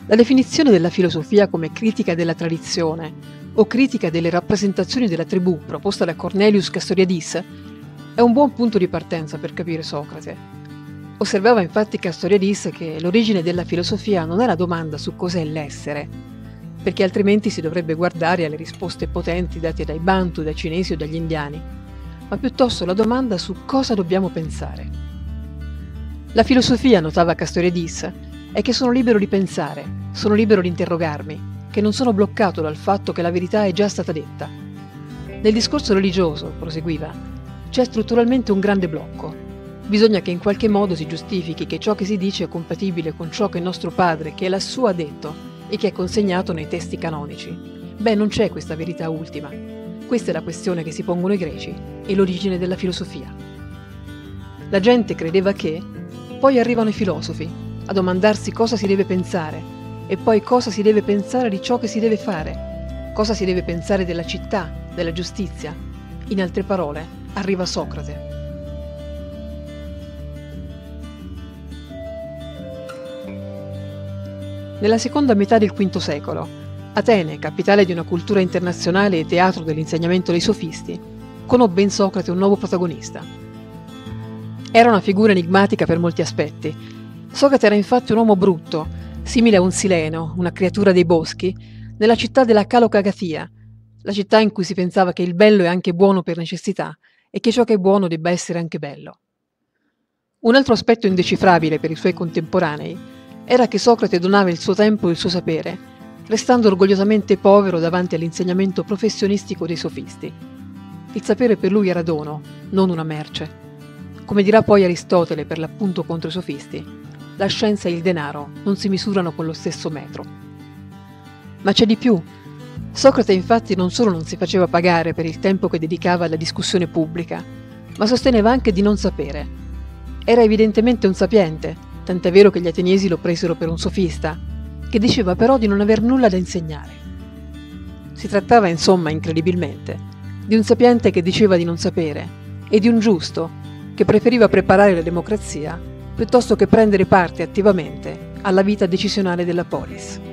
La definizione della filosofia come critica della tradizione o critica delle rappresentazioni della tribù proposta da Cornelius Castoriadis è un buon punto di partenza per capire Socrate. Osservava infatti Castoriadis che l'origine della filosofia non è la domanda su cos'è l'essere, perché altrimenti si dovrebbe guardare alle risposte potenti date dai Bantu, dai cinesi o dagli indiani, ma piuttosto la domanda su cosa dobbiamo pensare. La filosofia, notava Castoriadis, è che sono libero di pensare, sono libero di interrogarmi, che non sono bloccato dal fatto che la verità è già stata detta. Nel discorso religioso, proseguiva, c'è strutturalmente un grande blocco. Bisogna che in qualche modo si giustifichi che ciò che si dice è compatibile con ciò che nostro padre, che è lassù, ha detto e che è consegnato nei testi canonici. Beh, non c'è questa verità ultima. Questa è la questione che si pongono i greci e l'origine della filosofia. La gente credeva che, poi arrivano i filosofi a domandarsi cosa si deve pensare e poi cosa si deve pensare di ciò che si deve fare, cosa si deve pensare della città, della giustizia. In altre parole, arriva Socrate. Nella seconda metà del V secolo, Atene, capitale di una cultura internazionale e teatro dell'insegnamento dei sofisti, conobbe in Socrate un nuovo protagonista. Era una figura enigmatica per molti aspetti. Socrate era infatti un uomo brutto, simile a un sileno, una creatura dei boschi, nella città della Calocagatia, la città in cui si pensava che il bello è anche buono per necessità e che ciò che è buono debba essere anche bello. Un altro aspetto indecifrabile per i suoi contemporanei era che Socrate donava il suo tempo e il suo sapere, restando orgogliosamente povero davanti all'insegnamento professionistico dei sofisti. Il sapere per lui era dono, non una merce. Come dirà poi Aristotele per l'appunto contro i sofisti, la scienza e il denaro non si misurano con lo stesso metro. Ma c'è di più. Socrate infatti non solo non si faceva pagare per il tempo che dedicava alla discussione pubblica, ma sosteneva anche di non sapere. Era evidentemente un sapiente, tant'è vero che gli ateniesi lo presero per un sofista, che diceva però di non aver nulla da insegnare. Si trattava, insomma, incredibilmente, di un sapiente che diceva di non sapere e di un giusto che preferiva preparare la democrazia piuttosto che prendere parte attivamente alla vita decisionale della polis.